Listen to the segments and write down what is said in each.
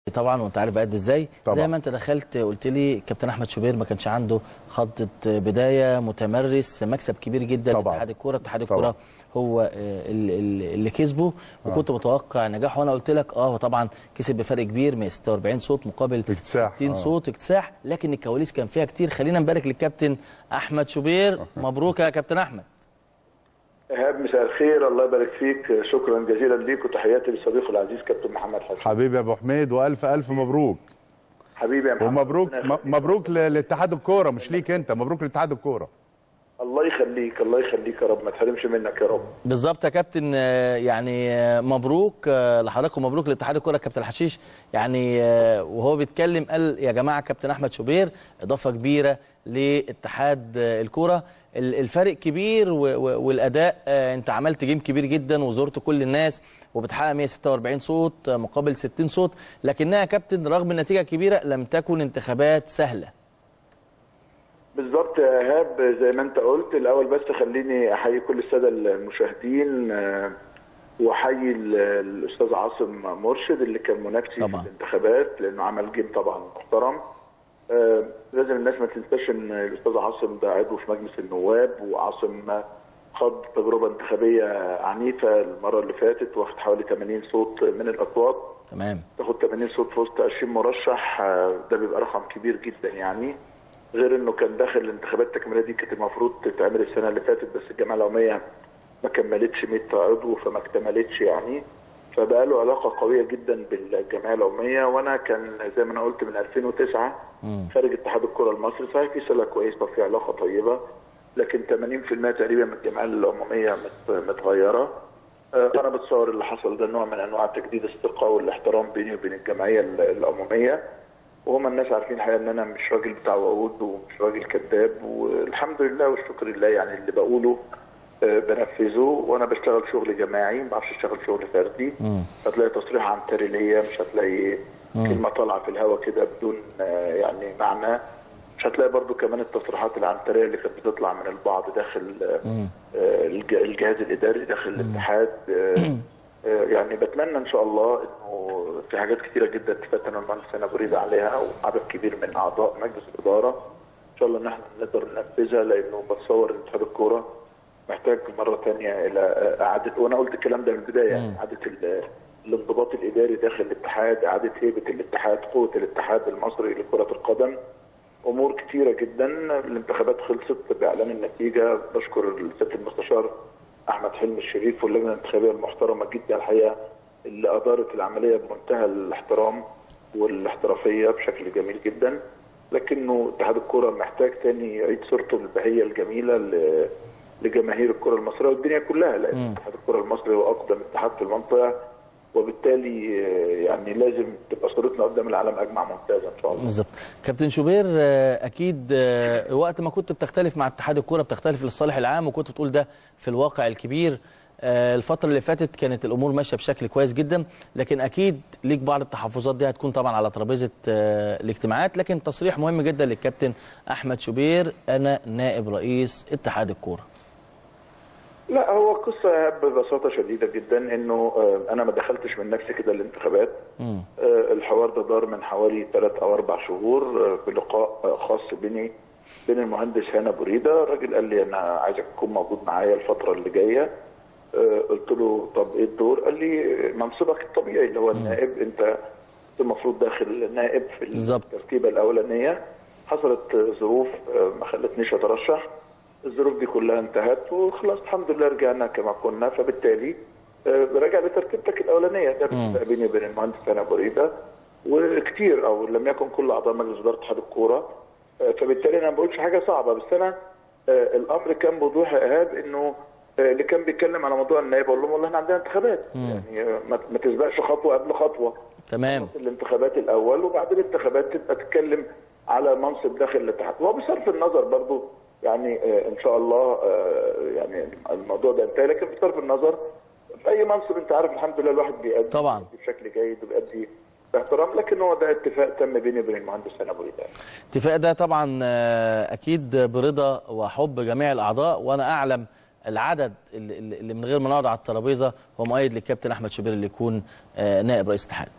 طبعا وانت عارف قد ازاي طبعا. زي ما انت دخلت قلت لي كابتن احمد شوبير ما كانش عنده خطه بدايه، متمرس، مكسب كبير جدا لاتحاد الكوره. اتحاد الكوره هو اللي كسبه وكنت متوقع نجاحه، وانا قلت لك هو طبعا كسب بفرق كبير 146 صوت مقابل اكتساح. 60 صوت اكتساح، لكن الكواليس كان فيها كتير. خلينا نبارك للكابتن احمد شوبير. مبروك يا كابتن احمد. ايهاب مساء الخير، الله يبارك فيك، شكرا جزيلا ليك وتحياتي لصديقي العزيز كابتن محمد حسن. حبيبي يا ابو حميد والف الف مبروك. حبيبي يا محمد. ومبروك مبروك لاتحاد الكوره، مش ليك انت، مبروك لاتحاد الكوره. الله يخليك الله يخليك يا رب، ما تحرمش منك يا رب. بالظبط يا كابتن، يعني مبروك لحضرتك ومبروك لاتحاد الكوره. كابتن حشيش يعني وهو بيتكلم قال يا جماعه كابتن احمد شوبير اضافه كبيره لاتحاد الكوره، الفرق كبير والاداء، انت عملت جيم كبير جدا وزرت كل الناس وبتحقق 146 صوت مقابل 60 صوت، لكنها يا كابتن رغم النتيجه الكبيره لم تكن انتخابات سهله. بالظبط يا ايهاب زي ما انت قلت. الاول بس خليني احيي كل الساده المشاهدين واحيي الاستاذ عاصم مرشد اللي كان منافسي في الانتخابات لانه عمل جيم طبعا محترم. لازم الناس ما تنساش ان الاستاذ عاصم ده عضو في مجلس النواب، وعاصم خاض تجربه انتخابيه عنيفه المره اللي فاتت واخد حوالي 80 صوت من الاصوات. تمام. تاخد 80 صوت في وسط 20 مرشح، ده بيبقى رقم كبير جدا يعني. غير انه كان داخل الانتخابات التكميليه دي كانت المفروض تتعمل السنه اللي فاتت، بس الجمعيه العموميه ما كملتش 100 عضو فما اكتملتش يعني. فبقى له علاقه قويه جدا بالجمعيه العموميه، وانا كان زي ما انا قلت من 2009 خارج اتحاد الكره المصري. صحيح في صله كويسه وفي علاقه طيبه، لكن 80% تقريبا من الجمعيه العموميه متغيره. انا بتصور اللي حصل ده نوع من انواع تجديد الثقه والاحترام بيني وبين الجمعيه العموميه، وهم الناس عارفين الحقيقه ان انا مش راجل بتاع وعود ومش راجل كذاب، والحمد لله والشكر لله يعني اللي بقوله بنفذه، وانا بشتغل شغل جماعي ما بعرفش اشتغل شغل فردي. هتلاقي تصريح عنتري ليا، مش هتلاقي كلمه طالعه في الهواء كده بدون يعني معنى، مش هتلاقي برضو كمان التصريحات العنتريه اللي كانت بتطلع من البعض داخل الجهاز الاداري داخل الاتحاد. يعني بتمنى ان شاء الله انه في حاجات كثيره جدا اتفقت انا والمهندس هنا بريد عليها وعدد كبير من اعضاء مجلس الاداره ان شاء الله ان احنا نقدر ننفذها، لانه بتصور ان اتحاد الكوره محتاج مره ثانيه الى اعاده، وانا قلت الكلام ده من البدايه يعني اعاده الانضباط الاداري داخل الاتحاد، اعاده هيبه الاتحاد، قوه الاتحاد المصري لكره القدم. امور كثيره جدا. الانتخابات خلصت باعلان النتيجه، بشكر السيد المستشار احمد حلمي الشريف واللجنه الانتخابيه المحترمه جدا الحقيقه اللي ادارت العمليه بمنتهى الاحترام والاحترافيه بشكل جميل جدا. لكنه اتحاد الكره محتاج ثاني يعيد صورته البهيه الجميله لجماهير الكره المصريه والدنيا كلها، لان اتحاد الكره المصري هو اقدم اتحاد في المنطقه، وبالتالي يعني لازم تبقى صورتنا قدام العالم اجمع ممتازه ان شاء الله. بالظبط. كابتن شوبير اكيد وقت ما كنت بتختلف مع اتحاد الكوره بتختلف للصالح العام، وكنت بتقول ده في الواقع الكبير. الفتره اللي فاتت كانت الامور ماشيه بشكل كويس جدا، لكن اكيد ليك بعض التحفظات دي هتكون طبعا على ترابيزه الاجتماعات. لكن تصريح مهم جدا للكابتن احمد شوبير، انا نائب رئيس اتحاد الكوره. لا هو قصه ببساطه شديده جدا انه انا ما دخلتش من نفسي كده الانتخابات. الحوار ده دار من حوالي 3 أو 4 شهور بلقاء خاص بين المهندس هنا بريده. الراجل قال لي انا عايزك تكون موجود معايا الفتره اللي جايه. قلت له طب ايه الدور؟ قال لي منصبك الطبيعي اللي هو النائب، انت المفروض داخل نائب في الترتيبه الاولانيه. حصلت ظروف ما خلتنيش اترشح، الظروف دي كلها انتهت وخلاص الحمد لله رجعنا كما كنا، فبالتالي رجع لترتيبتك الاولانيه. ده بيني وبين المهندس هنا بريده وكتير او لم يكن كل اعضاء مجلس اداره اتحاد الكوره، فبالتالي انا ما بقولش حاجه صعبه، بس انا الامر كان بوضوح يا ايهاب انه اللي كان بيتكلم على موضوع النائب اقول لهم والله احنا عندنا انتخابات يعني ما تسبقش خطوه قبل خطوه. تمام. الانتخابات الاول وبعد الانتخابات تبقى تتكلم على منصب داخل الاتحاد، وبصرف النظر برضو يعني ان شاء الله يعني الموضوع ده انتهى، لكن بصرف النظر في اي منصب انت عارف الحمد لله الواحد بيأدي طبعا بشكل جيد وبيأدي باحترام، لكن هو ده اتفاق تم بيني وبين المهندس هنا بريده. الاتفاق ده طبعا اكيد برضا وحب جميع الاعضاء، وانا اعلم العدد اللي من غير ما نقعد على الترابيزه هو مؤيد للكابتن احمد شوبير اللي يكون نائب رئيس اتحاد.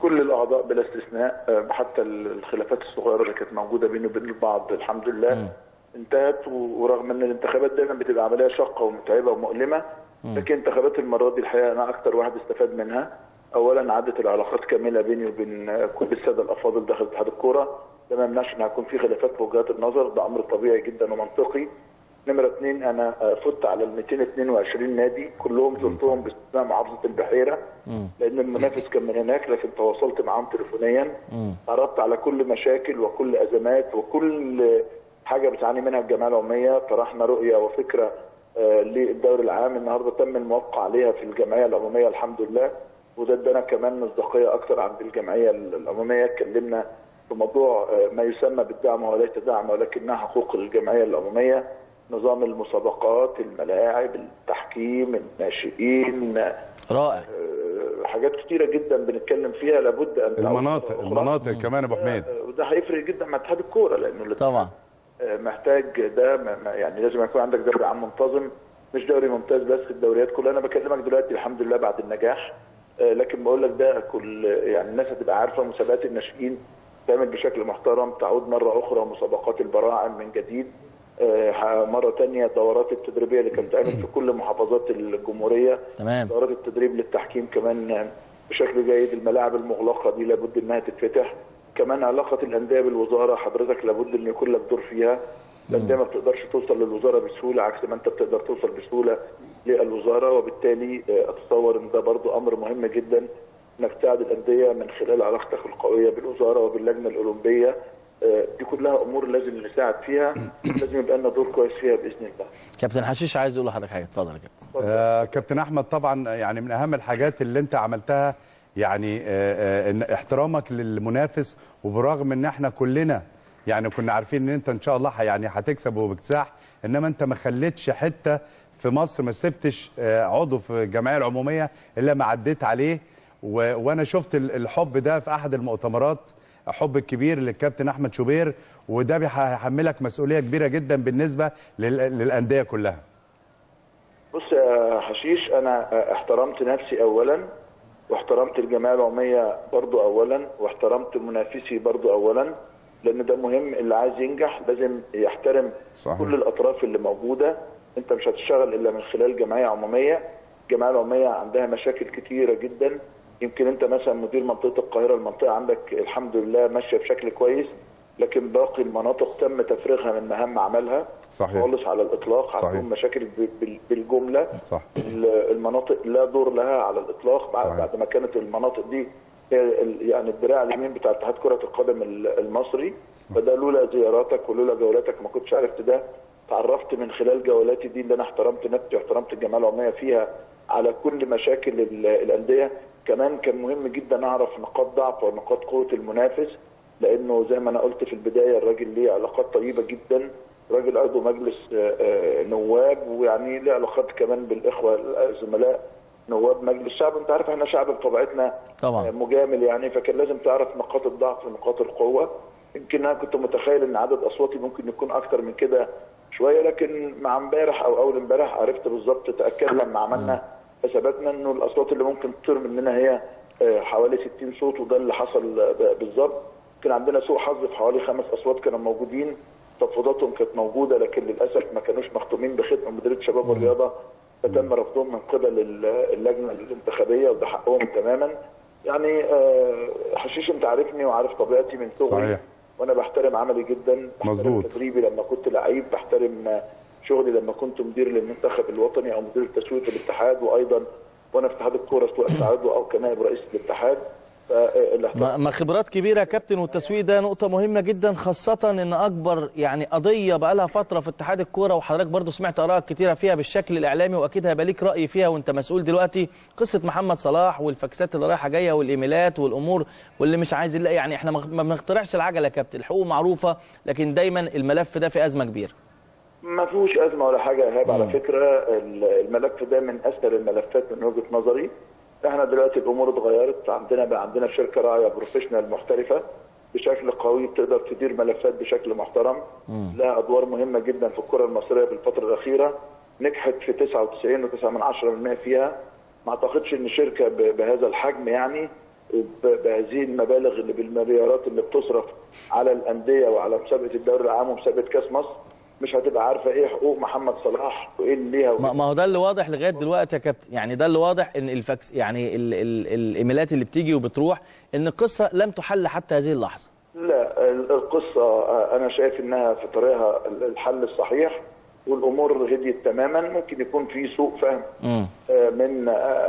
كل الاعضاء بلا استثناء، حتى الخلافات الصغيره اللي كانت موجوده بيني وبين البعض الحمد لله انتهت. ورغم ان الانتخابات دايما بتبقى عمليه شاقه ومتعبه ومؤلمه، لكن انتخابات المره دي الحقيقه انا اكثر واحد استفاد منها. اولا عادت العلاقات كامله بيني وبين كل الساده الافاضل داخل اتحاد الكوره، ده ما يمنعش ان هيكون في خلافات في وجهات النظر، ده امر طبيعي جدا ومنطقي. نمره اثنين، انا فزت على ال 222 نادي كلهم زرتهم باستثناء محافظه البحيره، لان المنافس كان من هناك، لكن تواصلت معاهم تليفونيا، عرضت على كل مشاكل وكل ازمات وكل حاجه بتعاني منها الجمعيه العموميه، طرحنا رؤيه وفكره للدوري العام. النهارده تم الموافقه عليها في الجمعيه العموميه الحمد لله، وده ادانا كمان مصداقيه اكثر عند الجمعيه العموميه. اتكلمنا في موضوع ما يسمى بالدعم وليس دعم ولكنها حقوق الجمعيه العموميه، نظام المسابقات، الملاعب، التحكيم، الناشئين، رائع. حاجات كتيره جدا بنتكلم فيها لابد ان المناطق كمان يا ابو حميد، وده هيفرق جدا مع اتحاد الكوره، لانه طبعا محتاج ده يعني لازم يكون عندك دوري عام منتظم، مش دوري ممتاز بس، الدوريات كلها. انا بكلمك دلوقتي الحمد لله بعد النجاح، لكن بقول لك ده كل يعني الناس هتبقى عارفه مسابقات الناشئين تعمل بشكل محترم، تعود مره اخرى مسابقات البراعم من جديد، مره ثانيه الدورات التدريبيه اللي كانت بتعمل في كل محافظات الجمهوريه، تمام. دورات التدريب للتحكيم كمان بشكل جيد، الملاعب المغلقه دي لابد انها تتفتح، كمان علاقه الانديه بالوزاره حضرتك لابد ان يكون لك دور فيها. الانديه ما بتقدرش توصل للوزاره بسهوله عكس ما انت بتقدر توصل بسهوله للوزاره، وبالتالي اتصور ان ده برضو امر مهم جدا انك تساعد الانديه من خلال علاقتك القويه بالوزاره وباللجنه الاولمبيه. دي كلها امور لازم نساعد فيها، لازم يبقى لنا دور كويس فيها باذن الله. كابتن حشيش عايز يقول لحضرتك حاجه، اتفضل يا كابتن. كابتن احمد، طبعا يعني من اهم الحاجات اللي انت عملتها يعني ان احترامك للمنافس، وبرغم ان احنا كلنا يعني كنا عارفين ان انت ان شاء الله يعني هتكسب وباكتساح، انما انت ما خليتش حته في مصر، ما سبتش عضو في الجمعيه العموميه الا ما عديت عليه. وانا شفت الحب ده في احد المؤتمرات، حب الكبير للكابتن احمد شوبير، وده هيحملك مسؤوليه كبيره جدا بالنسبه للانديه كلها. بص يا حشيش، انا احترمت نفسي اولا، واحترمت الجمعيه العموميه برضو اولا، واحترمت منافسي برضو اولا، لان ده مهم. اللي عايز ينجح لازم يحترم صحيح كل الاطراف اللي موجوده. انت مش هتشتغل الا من خلال جمعيه عموميه. الجمعيه العموميه عندها مشاكل كتيره جدا، يمكن انت مثلا مدير منطقه القاهره، المنطقه عندك الحمد لله ماشيه بشكل كويس، لكن باقي المناطق تم تفريغها من مهام عملها صحيح خالص على الاطلاق. عندهم مشاكل بالجمله صح. المناطق لا دور لها على الاطلاق بعد ما كانت المناطق دي يعني الدراع اليمين بتاع اتحاد كره القدم المصري. فده لولا زياراتك ولولا جولاتك ما كنتش عرفت ده. تعرفت من خلال جولاتي دي اللي انا احترمت نفسي واحترمت الجمعيه العموميه فيها على كل مشاكل الانديه. كمان كان مهم جدا اعرف نقاط ضعف ونقاط قوه المنافس، لانه زي ما انا قلت في البدايه الراجل ليه علاقات طيبه جدا، راجل عضو مجلس نواب، ويعني ليه علاقات كمان بالاخوه الزملاء نواب مجلس الشعب. انت عارف احنا شعب بطبيعتنا طبعا مجامل يعني، فكان لازم تعرف نقاط الضعف ونقاط القوه. يمكن انا كنت متخيل ان عدد اصواتي ممكن يكون اكتر من كده شويه، لكن مع امبارح او اول امبارح عرفت بالظبط، تاكدنا لما عملنا حساباتنا انه الاصوات اللي ممكن تطير مننا هي حوالي 60 صوت، وده اللي حصل بالظبط. كان عندنا سوء حظ في حوالي 5 اصوات كانوا موجودين، تفاوضاتهم كانت موجوده لكن للاسف ما كانوش مختومين بختم مديريه الشباب والرياضه، فتم رفضهم من قبل اللجنه الانتخابيه، وده حقهم تماما. يعني حشيش انت عارفني وعارف طبيعتي من صغري، وانا بحترم عملي جدا، بحترم تدريبي لما كنت لعيب، بحترم شغلي لما كنت مدير للمنتخب الوطني او مدير تسويق الاتحاد، وايضا وانا في اتحاد الكوره سواء كعضو او كنائب رئيس الاتحاد. ما خبرات كبيره يا كابتن، والتسويق ده نقطه مهمه جدا، خاصه ان اكبر يعني قضيه بقى لها فتره في اتحاد الكوره، وحضرتك برضو سمعت ارائك كتيره فيها بالشكل الاعلامي، واكيد هيبقى ليك راي فيها وانت مسؤول دلوقتي، قصه محمد صلاح والفاكسات اللي رايحه جايه والايميلات والامور واللي مش عايز. يعني احنا ما بنخترعش العجله يا كابتن، الحقوق معروفه، لكن دايما الملف ده في ازمه كبيره. ما فيهوش ازمه ولا حاجه يا ايهاب، على فكره الملف ده من اسهل الملفات من وجهه نظري. احنا دلوقتي الامور اتغيرت، عندنا شركه راعيه بروفيشنال محترفه بشكل قوي، بتقدر تدير ملفات بشكل محترم، لها ادوار مهمه جدا في الكره المصريه في الفتره الاخيره، نجحت في 99.9% فيها. ما اعتقدش ان شركه بهذا الحجم يعني بهذه المبالغ اللي بالمليارات اللي بتصرف على الانديه وعلى مسابقه الدوري العام ومسابقه كاس مصر، مش هتبقى عارفه ايه حقوق محمد صلاح وايه اللي ليها ما هو ده اللي واضح لغايه دلوقتي يا كابتن، يعني ده اللي واضح ان الفاكس يعني الايميلات اللي بتيجي وبتروح ان القصه لم تحل حتى هذه اللحظه. لا، القصه انا شايف انها في طريقها الحل الصحيح والامور هديت تماما. ممكن يكون في سوء فهم من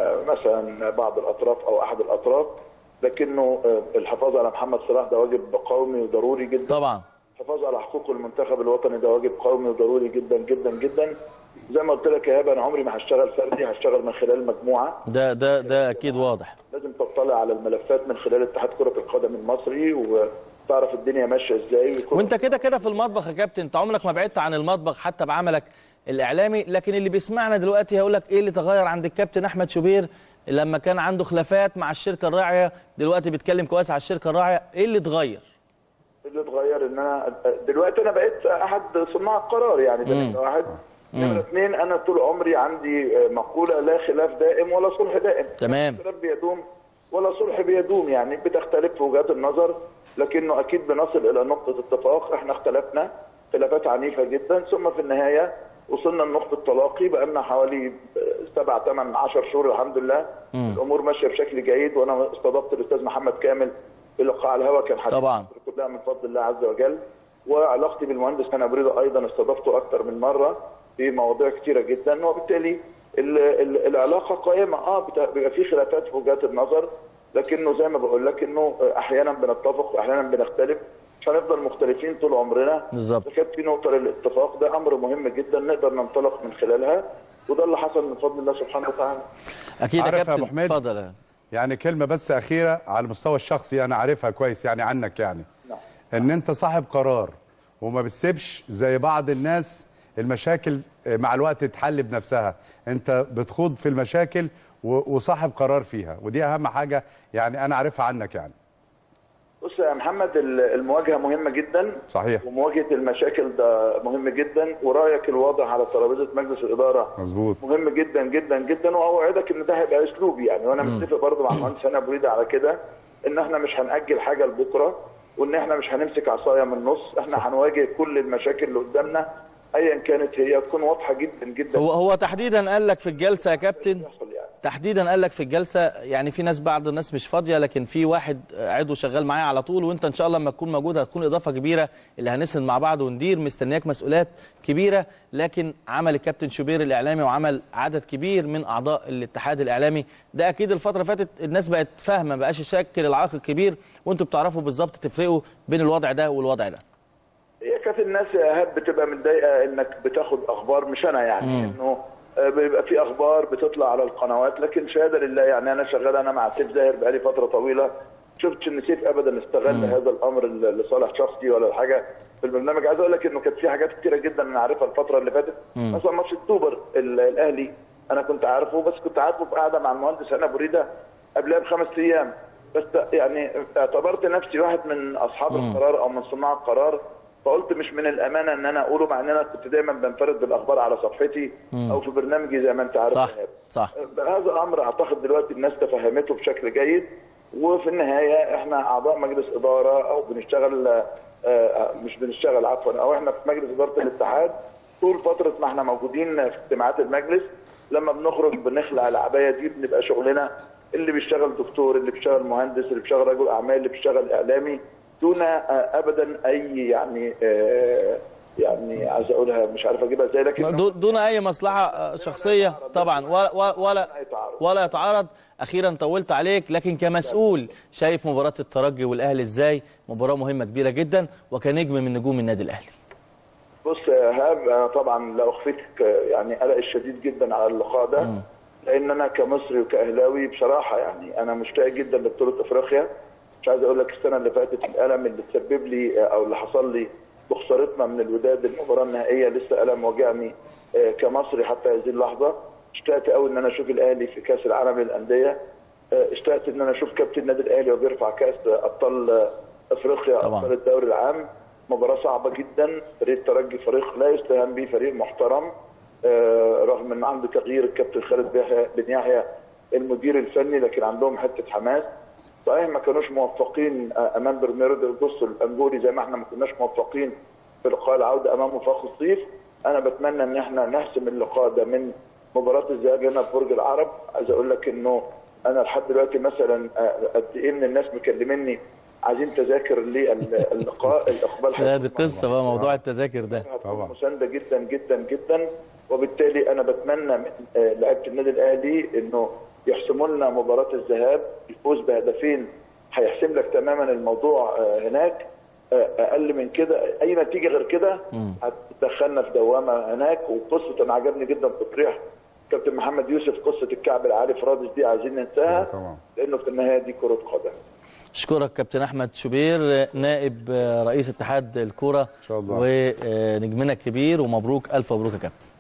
مثلا بعض الاطراف او احد الاطراف، لكنه الحفاظ على محمد صلاح ده واجب قومي وضروري جدا. طبعا الحفاظ على حقوق المنتخب الوطني ده واجب قومي وضروري جدا جدا جدا. زي ما قلت لك يا هبه، انا عمري ما هشتغل فردي، هشتغل من خلال مجموعه. ده اكيد واضح. لازم تطلع على الملفات من خلال اتحاد كره القدم المصري وتعرف الدنيا ماشيه ازاي. وانت كده في المطبخ يا كابتن، انت عمرك ما بعدت عن المطبخ حتى بعملك الاعلامي، لكن اللي بيسمعنا دلوقتي هيقول لك ايه اللي تغير عند الكابتن احمد شوبير لما كان عنده خلافات مع الشركه الراعيه، دلوقتي بيتكلم كويس على الشركه الراعيه، ايه اللي اتغير؟ اللي اتغير ان انا دلوقتي انا بقيت احد صناع القرار، يعني ده واحد. نمرة اثنين، انا طول عمري عندي مقوله لا خلاف دائم ولا صلح دائم. تمام. لا خلاف بيدوم ولا صلح بيدوم، يعني بتختلف في وجهات النظر، لكنه اكيد بنصل الى نقطه اتفاق. احنا اختلفنا خلافات عنيفه جدا، ثم في النهايه وصلنا لنقطه تلاقي بقى لنا حوالي 7 8 10 شهور الحمد لله. الامور ماشيه بشكل جيد، وانا استضفت الاستاذ محمد كامل في لقاء على الهواء، كان حديث طبعا كلها من فضل الله عز وجل. وعلاقتي بالمهندس هاني أبو ريدة ايضا استضفته اكثر من مره في مواضيع كثيره جدا، وبالتالي العلاقه قائمه. بيبقى في خلافات في وجهات النظر، لكنه زي ما بقول لك انه احيانا بنتفق واحيانا بنختلف، مش هنفضل مختلفين طول عمرنا. بالظبط. كانت في نقطه للاتفاق، ده امر مهم جدا نقدر ننطلق من خلالها، وده اللي حصل من فضل الله سبحانه وتعالى. اكيد يا كابتن. اتفضل. يعني كلمه بس اخيره على المستوى الشخصي، انا عارفها كويس يعني عنك، يعني نعم. ان انت صاحب قرار وما بتسيبش زي بعض الناس المشاكل مع الوقت تتحل بنفسها، انت بتخوض في المشاكل وصاحب قرار فيها، ودي اهم حاجه يعني انا عارفها عنك. يعني بص يا محمد، المواجهه مهمه جدا. صحيح. ومواجهه المشاكل ده مهم جدا، ورايك الواضح على ترابيزه مجلس الاداره مظبوط مهم جدا جدا جدا. واوعدك ان ده هيبقى اسلوبي، يعني وانا متفق برضه مع المهندس هاني أبو ريدة على كده، ان احنا مش هنأجل حاجه لبكره، وان احنا مش هنمسك عصايه من النص. احنا هنواجه كل المشاكل اللي قدامنا ايا كانت هي، تكون واضحه جدا جدا. هو تحديدا قال لك في الجلسه يا كابتن، تحديدا قال لك في الجلسه، يعني في ناس بعض الناس مش فاضيه، لكن في واحد عضو شغال معايا على طول، وانت ان شاء الله لما تكون موجود هتكون اضافه كبيره اللي هنسند مع بعض وندير، مستنياك مسؤوليات كبيره. لكن عمل الكابتن شوبير الاعلامي وعمل عدد كبير من اعضاء الاتحاد الاعلامي ده اكيد الفتره اللي فاتت الناس بقت فاهمه، ما بقاش يشكل العائق الكبير، وانتوا بتعرفوا بالظبط تفرقوا بين الوضع ده والوضع ده. هي كانت الناس يا ايهاب بتبقى متضايقه انك بتاخد اخبار، مش انا يعني انه بيبقى في اخبار بتطلع على القنوات، لكن شهاده لله يعني انا شغال انا مع سيف زاهر بقالي فتره طويله، شفتش ان سيف ابدا استغل هذا الامر لصالح شخصي ولا حاجه في البرنامج. عايز اقول لك انه كانت في حاجات كتيره جدا انا عارفها الفتره اللي فاتت، مثلا ماتش السوبر الاهلي انا كنت عارفه، بس كنت عارفه في قاعده مع المهندس هاني أبو ريدة قبلها ب5 ايام، بس يعني اعتبرت نفسي واحد من اصحاب القرار او من صناع القرار، فقلت مش من الامانه ان انا اقوله، مع ان انا كنت دايما بنفرد بالاخبار على صفحتي او في برنامجي زي ما انت عارف. صح. هذا الامر اعتقد دلوقتي الناس تفهمته بشكل جيد، وفي النهايه احنا اعضاء مجلس اداره او بنشتغل مش بنشتغل عفوا، او احنا في مجلس اداره الاتحاد طول فتره ما احنا موجودين في اجتماعات المجلس. لما بنخرج بنخلع العبايه دي، بنبقى شغلنا اللي بيشتغل دكتور، اللي بيشتغل مهندس، اللي بيشتغل رجل اعمال، اللي بيشتغل اعلامي، دون ابدا اي يعني عايز اقولها مش عارف اجيبها ازاي، لكن دون اي مصلحه شخصيه طبعا ولا يتعارض. اخيرا طولت عليك، لكن كمسؤول شايف مباراه الترجي والاهلي ازاي؟ مباراه مهمه كبيره جدا وكنجم من نجوم النادي الاهلي. بص يا ايهاب، انا طبعا لا اخفيك يعني قلقي الشديد جدا على اللقاء ده، لان انا كمصري وكاهلاوي بصراحه يعني انا مشتاق جدا لبطوله افريقيا. مش عايز اقول لك السنه اللي فاتت الالم اللي تسبب لي او اللي حصل لي بخسارتنا من الوداد المباراه النهائيه لسه الم واجعني كمصري حتى هذه اللحظه. اشتقت قوي ان انا اشوف الاهلي في كاس العالم للانديه، اشتقت ان انا اشوف كابتن النادي الاهلي وبيرفع كاس ابطال افريقيا طبعا. ابطال الدوري العام. مباراه صعبه جدا، فريق الترجي فريق لا يستهان به، فريق محترم رغم ان عنده تغيير الكابتن خالد بن يحيى المدير الفني، لكن عندهم حته حماس. صحيح ما كانوش موفقين امام برميرد الجوس الانجولي زي ما احنا ما كناش موفقين في لقاء العوده امام وفاق الصيف. انا بتمنى ان احنا نحسم اللقاء ده من مباراه الذهاب هنا في برج العرب. عايز اقول لك انه انا لحد دلوقتي مثلا قد ايه من الناس مكلميني عايزين تذاكر للقاء. الاقبال دي قصه بقى موضوع التذاكر ده طبعا مسانده جدا جدا جدا. وبالتالي انا بتمنى من لعيبه النادي الاهلي انه يحسموا لنا مباراه الذهاب. الفوز بهدفين هيحسم لك تماما الموضوع هناك. اقل من كده اي نتيجه غير كده هتدخلنا في دوامه هناك. وقصه انا عجبني جدا تطريح كابتن محمد يوسف قصه الكعب العالي في رادس دي عايزين ننساها لانه في النهايه دي كره قدم. اشكرك كابتن احمد شوبير نائب رئيس اتحاد الكوره ان شاء الله ونجمنا الكبير ومبروك الف مبروك يا كابتن.